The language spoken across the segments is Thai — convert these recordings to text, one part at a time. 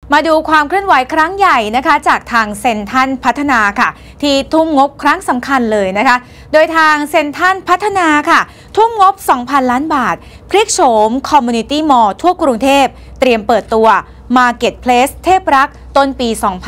มาดูความเคลื่อนไหวครั้งใหญ่นะคะจากทางเซ็นทรัลพัฒนาค่ะที่ทุ่มงบครั้งสำคัญเลยนะคะโดยทางเซ็นทรัลพัฒนาค่ะทุ่มงบ 2,000 ล้านบาทพลิกโฉมคอมมูนิตี้มอลล์ทั่วกรุงเทพเตรียมเปิดตัว Marketplace เทพรักต้นปี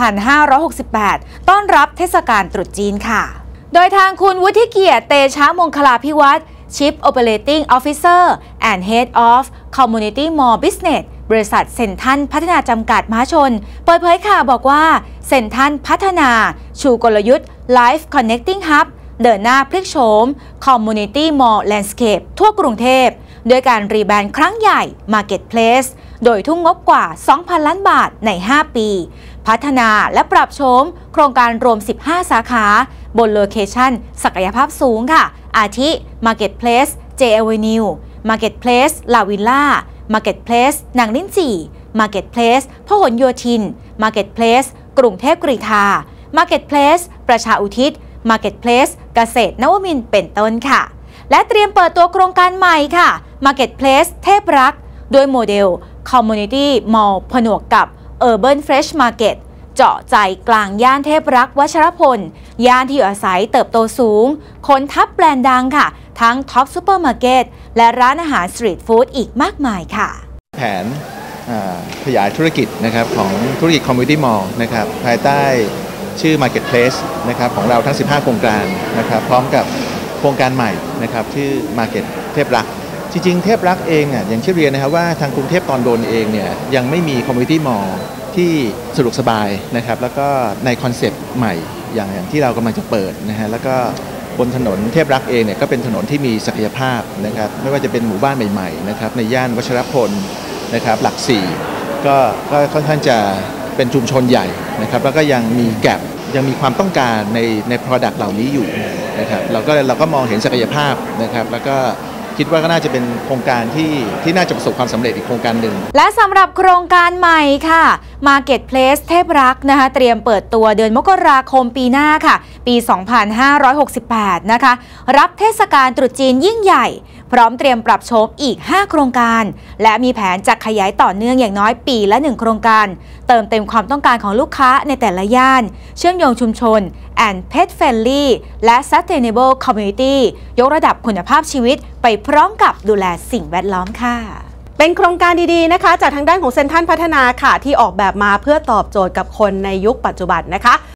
2568 ต้อนรับเทศกาลตรุษจีนค่ะโดยทางคุณวุฒิเกียรติเตชะมงคลาภิวัตร Chief Operating Officer and Head of Community Mall Business บริษัทเซ็นทรัลพัฒนาจำกัดมหาชนเปิดเผยค่ะบอกว่าเซ็นทรัลพัฒนาชูกลยุทธ์ Life Connecting Hub เดินหน้าพลิกโฉม Community Mall Landscape ทั่วกรุงเทพโดยการรีแบรนด์ครั้งใหญ่ Marketplace โดยทุ่มงบกว่า 2,000 ล้านบาทใน 5 ปีพัฒนาและปรับโฉมโครงการรวม 15 สาขาบนโลเคชั่นศักยภาพสูงค่ะอาทิ Marketplace J Avenue Marketplace La Villa Marketplace นางลิ้นจี่ Marketplace พหลโยธิน Marketplace กรุงเทพกรีฑา Marketplace ประชาอุทิศ Marketplace เกษตรนวมินทร์เป็นต้นค่ะและเตรียมเปิดตัวโครงการใหม่ค่ะ Marketplace เทพรักโดยโมเดล Community Mall ผนวกกับ Urban Fresh Market เจาะใจกลางย่านเทพรักวัชรพลย่านที่อยู่อาศัยเติบโตสูงคนทับแบรนด์ดังค่ะทั้งท็อปซูเปอร์มาร์เก็ตและร้านอาหารสตรีทฟู้ดอีกมากมายค่ะแผนขยายธุรกิจนะครับของธุรกิจคอมมูนิตี้มอลล์นะครับภายใต้ชื่อ Marketplace นะครับของเราทั้ง 15 โครงการนะครับพร้อมกับโครงการใหม่นะครับชื่อ Market เทพรักจริงๆเทพรักเองอย่างที่เรียนนะครับว่าทางกรุงเทพตอนบนเองเนี่ยยังไม่มีคอมมูนิตี้มอลล์ที่สะดวกสบายนะครับแล้วก็ในคอนเซปต์ใหม่อย่างที่เรากำลังจะเปิดนะฮะแล้วก็บนถนนเทพรักเองเนี่ยก็เป็นถนนที่มีศักยภาพนะครับไม่ว่าจะเป็นหมู่บ้านใหม่ๆนะครับในย่านวัชรพลนะครับหลักสี่ก็ค่อนข้างจะเป็นชุมชนใหญ่นะครับแล้วก็ยังมีแกปยังมีความต้องการใน product เหล่านี้อยู่นะครับเราก็มองเห็นศักยภาพนะครับแล้วก็คิดว่าก็น่าจะเป็นโครงการที่น่าจะประสบความสำเร็จอีกโครงการหนึ่งและสำหรับโครงการใหม่ค่ะ Marketplace เทพรักนะคะเตรียมเปิดตัวเดือนมกราคมปีหน้าค่ะปี 2568 นะคะรับเทศกาลตรุษจีนยิ่งใหญ่พร้อมเตรียมปรับโฉมอีก 5 โครงการและมีแผนจะขยายต่อเนื่องอย่างน้อยปีละ 1 โครงการเติมเต็มความต้องการของลูกค้าในแต่ละย่านเชื่อมโยงชุมชน and pet friendly และ sustainable community ยกระดับคุณภาพชีวิตไปพร้อมกับดูแลสิ่งแวดล้อมค่ะเป็นโครงการดีๆนะคะจากทางด้านของเซ็นทรัลพัฒนาค่ะที่ออกแบบมาเพื่อตอบโจทย์กับคนในยุคปัจจุบันนะคะ